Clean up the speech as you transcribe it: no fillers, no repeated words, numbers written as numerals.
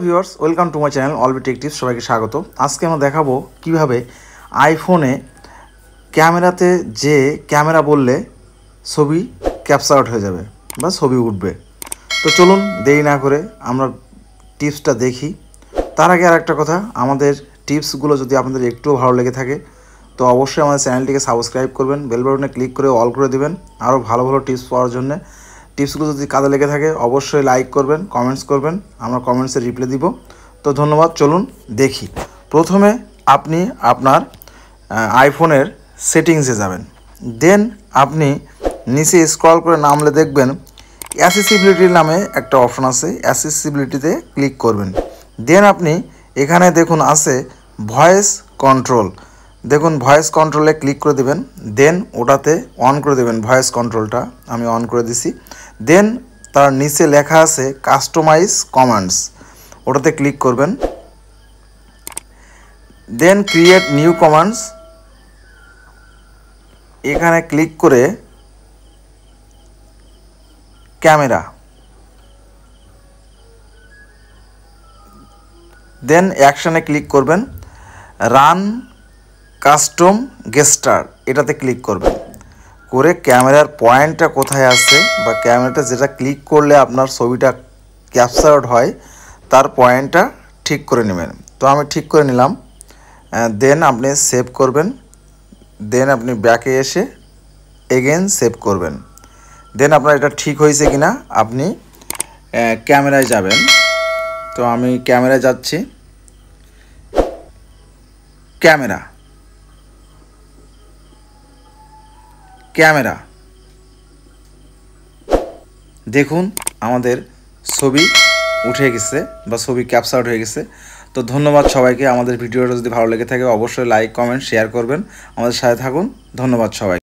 Viewers, welcome to my channel all B tech tips. সবাইকে স্বাগত। আজকে আমরা দেখাবো কিভাবে আইফোনে ক্যামেরাতে যে ক্যামেরা বললে ছবি ক্যাপচার আউট হয়ে যাবে বা ছবি উঠবে। তো চলুন দেরি না করে আমরা টিপসটা দেখি। তার আগে আর একটা কথা, আমাদের টিপসগুলো যদি আপনাদের একটুও ভালো লেগে থাকে তো অবশ্যই আমাদের চ্যানেলটিকে সাবস্ক্রাইব করবেন, বেল বাটনে ক্লিক করে অল করে দেবেন আরও ভালো ভালো টিপস পাওয়ার জন্য। টিপসগুলো যদি কাজে লেগে থাকে অবশ্যই লাইক করবেন, কমেন্টস করবেন, আমরা কমেন্টসে রিপ্লাই দিব। তো ধন্যবাদ। চলুন দেখি। প্রথমে আপনি আপনার আইফোনের সেটিংসে যাবেন, দেন আপনি নিচে স্ক্রল করে নামলে দেখবেন অ্যাসেসিবিলিটি নামে একটা অপশন আছে, অ্যাসেসিবিলিটিতে ক্লিক করবেন। দেন আপনি এখানে দেখুন আছে ভয়েস কন্ট্রোল, দেখুন ভয়েস কন্ট্রোলে ক্লিক করে দেবেন, দেন ওটাতে অন করে দেবেন। ভয়েস কন্ট্রোলটা আমি অন করে দিছি। দেন তার নিচে লেখা আছে কাস্টমাইজ কমান্ডস, ওটাতে ক্লিক করবেন। দেন ক্রিয়েট নিউ কমান্ডস, এখানে ক্লিক করে ক্যামেরা, দেন অ্যাকশানে ক্লিক করবেন। রান কাস্টম গেস্টার এটাতে ক্লিক করবেন, করে ক্যামেরার পয়েন্টটা কোথায় আছে বা ক্যামেরাটা যেটা ক্লিক করলে আপনার ছবিটা ক্যাপচার্ড হয় তার পয়েন্টটা ঠিক করে নেবেন। তো আমি ঠিক করে নিলাম। দেন আপনি সেভ করবেন, দেন আপনি ব্যাকে এসে এগেন সেভ করবেন। দেন আপনার এটা ঠিক হয়েছে কিনা আপনি ক্যামেরায় যাবেন। তো আমি ক্যামেরায় যাচ্ছি। ক্যামেরা ক্যামেরা দেখুন আমাদের ছবি উঠে গেছে বা ছবি ক্যাপচার্ড হয়ে গেছে। তো ধন্যবাদ সবাইকে। আমাদের ভিডিওটা যদি ভালো লেগে থাকে অবশ্যই লাইক, কমেন্ট, শেয়ার করবেন। আমাদের সাথে থাকুন। ধন্যবাদ সবাই।